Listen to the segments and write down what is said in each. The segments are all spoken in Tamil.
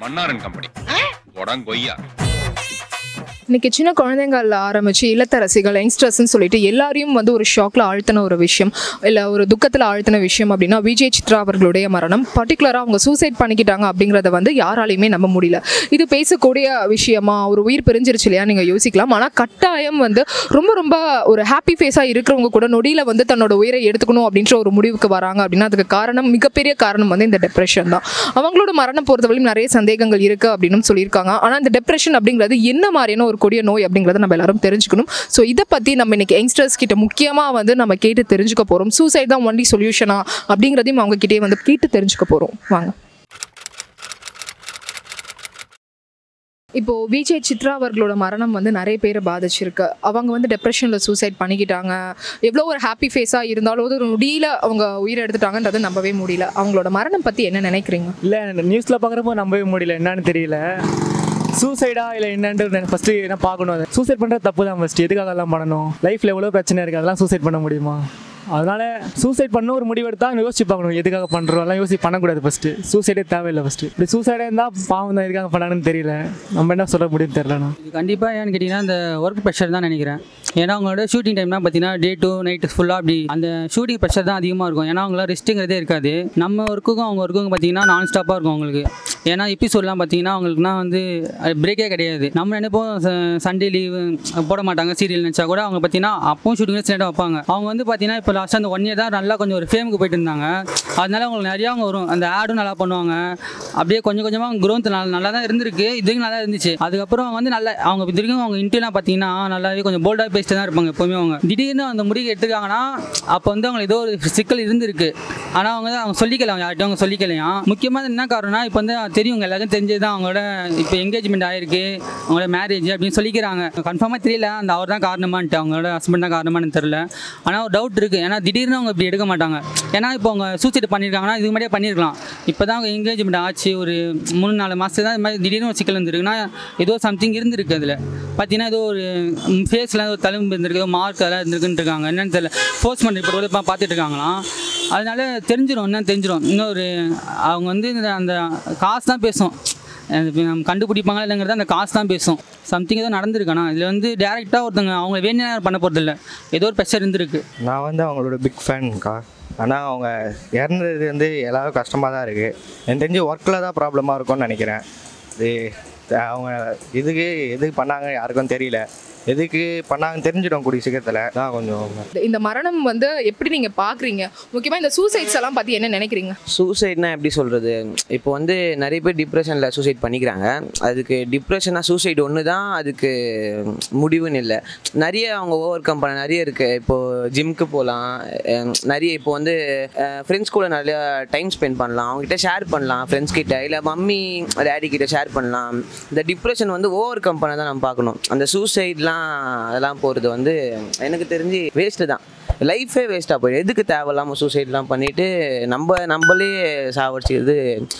மன்னாரன் கம்பெனி கொய்யா. இன்னைக்கு சின்ன குழந்தைங்கள் ஆரம்பிச்சு இல்லத்தரசிகள் யங்ஸ்டர்ஸ்ன்னு சொல்லிட்டு எல்லாரையும் வந்து ஒரு ஷாக்ல ஆழ்த்தின ஒரு விஷயம் இல்லை ஒரு துக்கத்தில் ஆழ்த்தின விஷயம் அப்படின்னா விஜய் சித்ரா அவர்களுடைய மரணம். பர்டிகுலராக அவங்க சூசைட் பண்ணிக்கிட்டாங்க அப்படிங்கிறத வந்து யாராலையுமே நம்ப முடியல. இது பேசக்கூடிய விஷயமா, ஒரு உயிர் பிரிஞ்சிருச்சு இல்லையா நீங்கள் யோசிக்கலாம். ஆனால் கட்டாயம் வந்து ரொம்ப ரொம்ப ஒரு ஹாப்பி ஃபேஸாக இருக்கிறவங்க கூட நொடியில் வந்து தன்னோட உயிரை எடுத்துக்கணும் அப்படின்ற ஒரு முடிவுக்கு வராங்க அப்படின்னா அதுக்கு காரணம், மிகப்பெரிய காரணம் வந்து இந்த டிப்ரெஷன் தான். அவங்களோட மரணம் பொறுத்தவரையும் நிறைய சந்தேகங்கள் இருக்குது அப்படின்னு சொல்லியிருக்காங்க. ஆனால் இந்த டிப்ரெஷன் அப்படிங்கிறது என்ன மாதிரியான ஒரு கொடிய நோய் அப்படிங்கறத நம்ம எல்லாரும் தெரிஞ்சுக்கணும். சோ இத பத்தி நம்ம இன்னைக்கு யங்ஸ்டர்ஸ் கிட்ட முக்கியமா வந்து நம்ம கேட்டு தெரிஞ்சுக்க போறோம். சூசைட் தான் ஒன்லி சொல்யூஷனா அப்படிங்கறதையும் அவங்க கிட்டே வந்து கேட்டு தெரிஞ்சுக்க போறோம். வாங்க. இப்போ விஜய் சித்ரா அவர்களோட மரணம் வந்து நிறைய பேரை பாதிச்சிருக்கு. அவங்க வந்து டிப்ரெஷனில் சூசைட் பண்ணிக்கிட்டாங்க. எவ்வளோ ஒரு ஹாப்பி ஃபேஸாக இருந்தாலும் ஒரு நொடியில் அவங்க உயிரை எடுத்துட்டாங்கன்றது நம்பவே முடியல. அவங்களோட மரணம் பற்றி என்ன நினைக்கிறீங்க? இல்லை, நியூஸில் பார்க்குறப்போ நம்பவே முடியல. என்னன்னு தெரியல, சூசைடா இல்லை என்னன்ட்டு ஃபஸ்ட்டு என்ன பார்க்கணும். அதை சூசைட் பண்ணுறது தப்பு தான். ஃபஸ்ட்டு எதுக்காகலாம் பண்ணணும்? லைஃப்பில் எவ்வளோ பிரச்சனை இருக்குது, அதெல்லாம் சூசைட் பண்ண முடியுமா? அதனால் சூசைட் பண்ண ஒரு முடிவு எடுத்தால் யோசிச்சு பார்க்கணும். எதுக்காக பண்ணுறோம் எல்லாம் யோசிச்சு பண்ணக்கூடாது. ஃபஸ்ட்டு சூசைடே தேவையில்லை. ஃபஸ்ட்டு இப்படி சூசைடாக இருந்தால் பாவம் தான். எதுக்காக பண்ணாங்கன்னு தெரியல. நம்ம என்ன சொல்ல முடியும்னு தெரியலண்ணா. இது கண்டிப்பாக ஏன்னு கேட்டிங்கன்னா இந்த ஒர்க் ப்ரெஷர் தான் நினைக்கிறேன். ஏன்னா அவங்களோட ஷூட்டிங் டைம்னா பார்த்தீங்கன்னா டே டு நைட்டு ஃபுல்லாக அப்படி அந்த ஷூட்டிங் ப்ரெஷர் தான் அதிகமாக இருக்கும். ஏன்னா அவங்களாம் ரெஸ்ட்டுங்கிறதே இருக்காது. நம்ம ஒர்க்குக்கும் அவங்க ஒர்க்குக்கும் பார்த்தீங்கன்னா நான் ஸ்டாப்பாக இருக்கும் அவங்களுக்கு. ஏன்னா எபிசோட்லாம் பார்த்தீங்கன்னா அவங்களுக்குனா வந்து பிரேக்கே கிடையாது. நம்ம நினைப்போம் சண்டே லீவு போட மாட்டாங்க சீரியல் நினச்சா கூட. அவங்க பார்த்தீங்கன்னா அப்பவும் ஷூட்டிங் ஸ்டேட்டாக வைப்பாங்க. அவங்க வந்து பார்த்தீங்கன்னா இப்போ லாஸ்ட்டாக அந்த 1 year தான் நல்லா கொஞ்சம் ஒரு ஃபேமுக்கு போயிட்டு இருந்தாங்க. அதனால அவங்களுக்கு நிறையா அவங்க வரும். அந்த ஆடும் நல்லா பண்ணுவாங்க. அப்படியே கொஞ்சம் கொஞ்சமாக அவங்க க்ரோத் நல்லா தான் இருந்திருக்கு. இதுவரைக்கும் நல்லா இருந்துச்சு. அதுக்கப்புறம் வந்து நல்லா அவங்க இது வரைக்கும் அவங்க இன்டர்வியூலாம் பார்த்தீங்கன்னா நல்லாவே கொஞ்சம் போல்டாக பேசிட்டு தான் இருப்பாங்க எப்போவுமே. அவங்க திடீர்னு அந்த முடிவு எடுத்துருக்காங்கன்னா அப்போ வந்து அவங்களுக்கு ஏதோ ஒரு சிக்கல் இருந்திருக்கு. ஆனால் அவங்க சொல்லிக்கலாம், யார்கிட்டையும் அவங்க சொல்லிக்கலையாம். முக்கியமாக என்ன காரணம்னா இப்போ வந்து தெரியுங்க எல்லாருக்கும் தெரிஞ்சது தான் அவங்களோட இப்போ என்கேஜ்மெண்ட் ஆயிருக்கு, அவங்களோட மேரேஜ் அப்படின்னு சொல்லிக்கிறாங்க. கன்ஃபார்மாக தெரியல அந்த அவர் தான் காரணமான்ட்டு, அவங்களோட ஹஸ்பண்ட் தான் காரணமானு தெரியல. ஆனால் ஒரு டவுட் இருக்குது. ஏன்னா திடீர்னு அவங்க இப்படி எடுக்க மாட்டாங்க. ஏன்னா இப்போ அவங்க சூசைட் பண்ணியிருக்காங்கன்னா இதுக்கு முன்னாடியே பண்ணியிருக்கலாம். இப்போ தான் அவங்க என்கேஜ்மெண்ட் ஆச்சு ஒரு 3-4 மாதம் தான். இது மாதிரி திடீர்னு ஒரு சிக்கல் இருந்திருக்குன்னா ஏதோ சம்திங் இருந்திருக்கு. அதில் பார்த்தீங்கன்னா ஏதோ ஒரு ஃபேஸில் ஏதோ தழும்பு இருந்திருக்கு, ஏதோ மார்க் அதெல்லாம் இருந்திருக்குன்னு இருக்காங்க. என்னன்னு தெரியல. ஃபோர்ஸ்மெண்ட் இப்போ கூட பார்த்துட்டு இருக்காங்களாம். அதனால தெரிஞ்சிடும், என்னன்னு தெரிஞ்சிடும். இன்னொரு அவங்க வந்து அந்த காசு தான் பேசும். நம்ம கண்டுபிடிப்பாங்களா இல்லைங்கிறது அந்த காசு தான் பேசும். சம்திங் ஏதோ நடந்திருக்கானா இதில் வந்து டேரெக்டாக ஒருத்தங்க அவங்க வேணும் பண்ண போகிறதில்ல. ஏதோ ஒரு ப்ரெஷர் இருந்திருக்கு. நான் வந்து அவங்களோட பிக் ஃபேன்க்கா. ஆனால் அவங்க இறந்தது வந்து எல்லாரும் கஷ்டமாக தான் இருக்குது. எனக்கு தெரிஞ்சு ஒர்க்கில் தான் ப்ராப்ளமாக இருக்கும்னு நினைக்கிறேன். இது அவங்க எதுக்கு பண்ணாங்க யாருக்கும் தெரியல. எதுக்கு பண்ணாங்கன்னு தெரிஞ்சிடும் கூடிய சீக்கிரத்தில் தான். கொஞ்சம் இந்த மரணம் வந்து எப்படி நீங்கள் பார்க்குறீங்க? முக்கியமாக இந்த சூசைட்ஸ் எல்லாம் பற்றி என்ன நினைக்கிறீங்க? சூசைட்னா எப்படி சொல்கிறது? இப்போ வந்து நிறைய பேர் டிப்ரெஷனில் சூசைட் பண்ணிக்கிறாங்க. அதுக்கு டிப்ரெஷனாக சூசைட் ஒன்று தான் அதுக்கு முடிவுன்னு இல்லை. நிறைய அவங்க ஓவர் கம் பண்ண நிறைய இருக்குது. இப்போது ஜிம்க்கு போகலாம், நிறைய இப்போ வந்து ஃப்ரெண்ட்ஸ் கூட நிறையா டைம் ஸ்பெண்ட் பண்ணலாம், அவங்ககிட்ட ஷேர் பண்ணலாம், ஃப்ரெண்ட்ஸ் கிட்ட இல்லை மம்மி டேடி கிட்ட ஷேர் பண்ணலாம். இந்த டிப்ரெஷன் வந்து ஓவர் கம் பண்ண தான் நம்ம பார்க்கணும். அந்த சூசைட்லாம் அதெல்லாம் போகிறது வந்து எனக்கு தெரிஞ்சு வேஸ்ட்டு தான். லைஃபே வேஸ்ட்டாக போயிடும். எதுக்கு தேவையில்லாமல் சூசைட்லாம் பண்ணிவிட்டு நம்மளே சாவடிச்சிக்கிறது.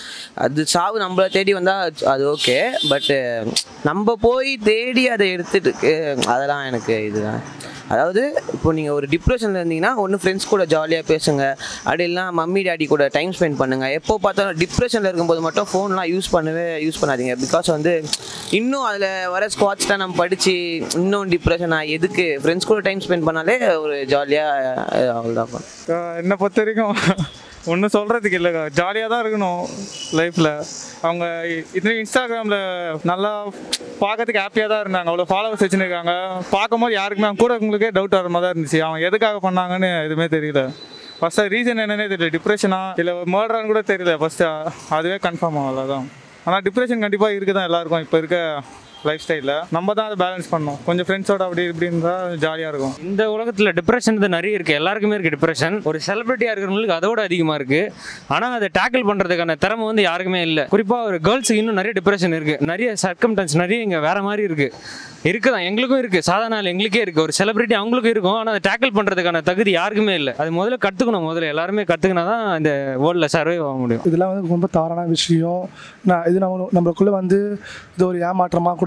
அது சாவு நம்மளை தேடி வந்தால் அது ஓகே. பட்டு நம்ம போய் தேடி அதை எடுத்துட்டு அதெல்லாம் எனக்கு இதுதான். அதாவது இப்போ நீங்கள் ஒரு டிப்ரெஷனில் இருந்தீங்கன்னா ஒன்று ஃப்ரெண்ட்ஸ் கூட ஜாலியாக பேசுங்க, அப்படி இல்லைனா மம்மி டேடி கூட டைம் ஸ்பெண்ட் பண்ணுங்கள். எப்போ பார்த்தாலும் டிப்ரெஷனில் இருக்கும்போது மட்டும் ஃபோன்லாம் யூஸ் பண்ணாதீங்க. பிகாஸ் வந்து இன்னும் அதில் வர ஸ்குவாட்ஸ் தான் நம்ம படித்து இன்னும் டிப்ரெஷனாக எதுக்கு ஃப்ரெண்ட்ஸ் கூட டைம் ஸ்பெண்ட் பண்ணாலே ஒரு ஜாலியாக அவ்வளோதான். என்னை பொறுத்த வரைக்கும் ஒன்றும் சொல்கிறதுக்கு இல்லைக்கா. ஜாலியாக தான் இருக்கணும் லைஃப்பில். அவங்க இது இன்ஸ்டாகிராமில் நல்லா பார்க்கறதுக்கு ஹாப்பியாக தான் இருந்தாங்க. அவ்வளோ ஃபாலோவர்ஸ் வச்சுருக்காங்க. பார்க்கும்போது யாருக்குமே அவங்க கூட உங்களுக்கே டவுட் வர மாதிரி தான் இருந்துச்சு. அவங்க எதுக்காக பண்ணாங்கன்னு எதுவுமே தெரியல. ஃபஸ்ட்டு ரீசன் என்னன்னே தெரியல. டிப்ரெஷனா இல்லை மர்டரான்னு கூட தெரியல ஃபஸ்ட்டு. அதுவே கன்ஃபார்ம் ஆகல தான். ஆனால் டிப்ரெஷன் கண்டிப்பாக இருக்குது தான் எல்லாருக்கும். இப்போ இருக்க லைஃப் ஸ்டைலில் நம்ம தான் அதை பேலன்ஸ் பண்ணணும். கொஞ்சம் ஃப்ரெண்ட்ஸோட அப்படி இப்படி இருந்தால் ஜாலியாக இருக்கும். இந்த உலகத்தில் டிப்ரெஷன் நிறைய இருக்குது. எல்லாருக்குமே இருக்குது டிப்ரெஷன். ஒரு செலிபிரிட்டியாக இருக்கிறவங்களுக்கு அதோட அதிகமாக இருக்குது. ஆனால் அதை டேக்கிள் பண்ணுறதுக்கான திறமை வந்து யாருக்குமே இல்லை. குறிப்பாக ஒரு கேர்ள்ஸுக்கு இன்னும் நிறைய டிப்ரெஷன் இருக்குது. நிறைய சர்க்கம்டன்ஸ் நிறைய இங்கே வேறு மாதிரி இருக்குதான். எங்களுக்கும் இருக்குது. சாதாரண எங்களுக்கே இருக்குது. ஒரு செலிபிரிட்டி அவங்களுக்கும் இருக்கும். ஆனால் அதை டேக்கிள் பண்ணுறதுக்கான தகுதி யாருக்குமே இல்லை. அது முதல்ல கற்றுக்கணும். முதல்ல எல்லாருமே கற்றுக்கினா தான் இந்த வேர்ல்டில் சர்வே ஆக முடியும். இதெல்லாம் வந்து ரொம்ப தவறான விஷயம். இது நம்மளுக்குள்ளே வந்து இது ஒரு ஏமாற்றமாக கூட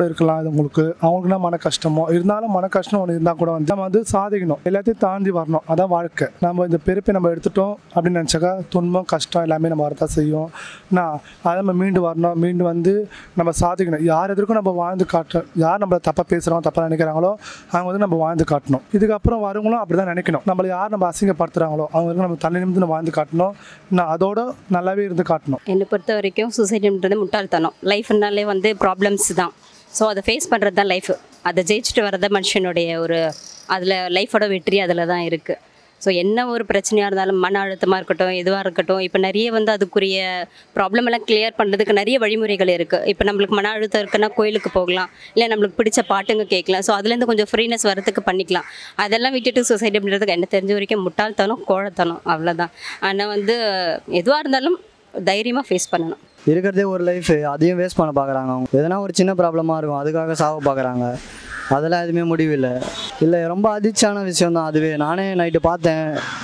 இருக்கலாம் இது அவங்களுக்குனா மன கஷ்டமோ இருந்தாலும் மன கஷ்டம் ஒன்று இருந்தால் கூட வந்து நம்ம வந்து சாதிக்கணும், எல்லாத்தையும் தாண்டி வரணும். அதான் வாழ்க்கை. நம்ம இந்த பிறப்பை நம்ம எடுத்துட்டோம் அப்படின்னு நினச்சாக்கா துன்பம் கஷ்டம் எல்லாமே நம்ம வரதான் செய்யும். அதை நம்ம மீண்டு வரணும், மீண்டு வந்து நம்ம சாதிக்கணும். யார் எதற்கும் நம்ம வாழ்ந்து காட்டணும். யார் நம்மளை தப்பாக பேசுகிறோம் தப்பாக நினைக்கிறாங்களோ அவங்க வந்து நம்ம வாழ்ந்து காட்டணும். இதுக்கப்புறம் வரவங்களும் அப்படி தான் நினைக்கணும். நம்மளை யார் நம்ம அசிங்கப்படுத்துகிறாங்களோ அவங்க நம்ம தண்ணி நிமிந்து நம்ம வாழ்ந்து காட்டணும். அதோட நல்லாவே இருந்து காட்டணும். என்னை பொறுத்த வரைக்கும் சூசைடுன்றது முட்டாள்தனம். லைஃப்னாலே வந்து ப்ராப்ளம்ஸ் தான். ஸோ அதை ஃபேஸ் பண்ணுறது தான் லைஃப். அதை ஜெயிச்சுட்டு வர்றது மனுஷனுடைய ஒரு அதில் லைஃபோட வெற்றி அதில் தான் இருக்குது. ஸோ என்ன ஒரு பிரச்சனையாக இருந்தாலும் மன அழுத்தமாக இருக்கட்டும் எதுவாக இருக்கட்டும், இப்போ நிறைய வந்து அதுக்குரிய ப்ராப்ளம் எல்லாம் கிளியர் பண்ணுறதுக்கு நிறைய வழிமுறைகள் இருக்குது. இப்போ நம்மளுக்கு மன அழுத்தம் இருக்குன்னா கோயிலுக்கு போகலாம், இல்லை நம்மளுக்கு பிடிச்ச பாட்டுங்க கேட்கலாம். ஸோ அதுலேருந்து கொஞ்சம் ஃப்ரீனஸ் வரதுக்கு பண்ணிக்கலாம். அதெல்லாம் விட்டுட்டு சூசைட் அப்படின்றதுக்கு என்ன தெரிஞ்ச வரைக்கும் முட்டாள்தனம் கோழத்தனம் அவ்வளோதான். ஆனால் வந்து எதுவாக இருந்தாலும் தைரியமாக ஃபேஸ் பண்ணணும். இருக்கிறதே ஒரு லைஃப், அதையும் வேஸ்ட் பண்ண பார்க்குறாங்க. அவங்க எதனா ஒரு சின்ன ப்ராப்ளமாக இருக்கும் அதுக்காக சாவ பார்க்குறாங்க. அதெல்லாம் எதுவுமே முடிவில்லை. இல்லை ரொம்ப அதிர்ச்சியான விஷயந்தான் அதுவே. நானே நைட்டு பார்த்தேன்,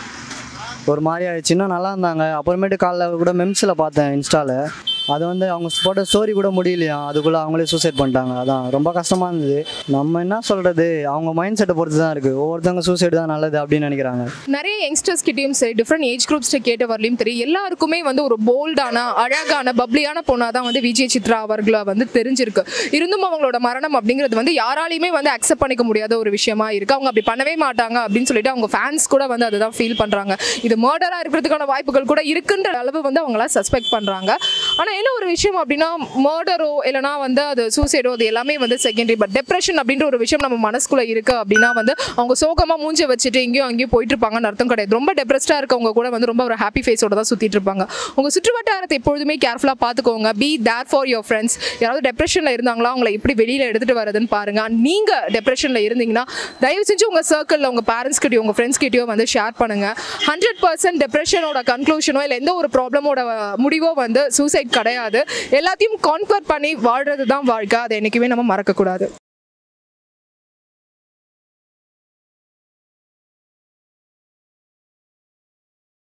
ஒரு மாதிரி ஆயிடுச்சுன்னா நல்லா இருந்தாங்க. அப்புறமேட்டு காலைல கூட மெம்ஸில் பார்த்தேன் இன்ஸ்டாவில். அது வந்து அவங்க போட்ட ஸ்டோரி கூட முடியலையா, அதுக்குள்ளே அவங்களே சூசைட் பண்ணிட்டாங்க. அதான் ரொம்ப கஷ்டமாக இருந்தது. நம்ம என்ன சொல்கிறது, அவங்க மைண்ட் செட்டை பொறுத்து தான் இருக்குது. ஒவ்வொருத்தவங்க சூசைடு தான் நல்லது அப்படின்னு நினைக்கிறாங்க. நிறைய யங்ஸ்டர்ஸ் கிட்டேயும் சரி, டிஃப்ரெண்ட் ஏஜ் குரூப்ஸ்ட்டு கேட்ட வரலையும் தெரியும், எல்லாருக்குமே வந்து ஒரு போல்டான அழகான பப்ளியான பொண்ணாக தான் வந்து விஜய் சித்ரா அவர்களை வந்து தெரிஞ்சிருக்கு. இருந்தும் அவங்களோட மரணம் அப்படிங்கிறது வந்து யாராலையுமே வந்து அக்செப்ட் பண்ணிக்க முடியாத ஒரு விஷயமா இருக்குது. அவங்க அப்படி பண்ணவே மாட்டாங்க அப்படின்னு சொல்லிட்டு அவங்க ஃபேன்ஸ் கூட வந்து அதை தான் ஃபீல் பண்ணுறாங்க. இது மர்டராக இருக்கிறதுக்கான வாய்ப்புகள் கூட இருக்குன்ற அளவு வந்து அவங்கள சஸ்பெக்ட் பண்ணுறாங்க. ஆனால் என்ன ஒரு விஷயம் அப்படின்னா, மர்டரோ இல்லைனா வந்து அது சூசைடோ அது எல்லாமே வந்து செகண்டரி. பட் டெப்ரெஷன் அப்படின்ற ஒரு விஷயம் நம்ம மனசுக்குள்ள இருக்கு அப்படின்னா வந்து அவங்க சோகமாக மூஞ்ச வச்சுட்டு எங்கேயும் அங்கேயும் போயிட்டு இருப்பாங்கன்னு அர்த்தம் கிடையாது. ரொம்ப டெப்ரெஸ்டாக இருக்கவங்க கூட வந்து ரொம்ப ஒரு ஹாப்பி ஃபேஸோட தான் சுற்றிட்டு இருப்பாங்க. உங்கள் சுற்றுவட்டாரத்தை எப்பொழுதுமே கேர்ஃபுல்லாக பார்த்துக்கோங்க. Be there for your friends. யாராவது டெப்ரெஷனில் இருந்தாங்களா அவங்களை எப்படி வெளியில் எடுத்துகிட்டு வரதுன்னு பாருங்கள். நீங்கள் டெப்ரெஷனில் இருந்தீங்கன்னா தயவு செஞ்சு உங்கள் சர்க்கிளில் உங்கள் பேரண்ட்ஸ் கிட்டயோ உங்கள் ஃப்ரெண்ட்ஸ் கிட்டயோ வந்து ஷேர் பண்ணுங்கள். 100% டெப்ரெஷனோட கன்க்ளூஷனோ இல்லை எந்த ஒரு ப்ராப்ளமோட முடிவோ வந்து சூசைட் கிடையாது. எல்லாத்தையும் கான்கர் பண்ணி வாழ்றது தான் வாழ்க்கை. அதை என்றைக்குமே நம்ம மறக்கக்கூடாது.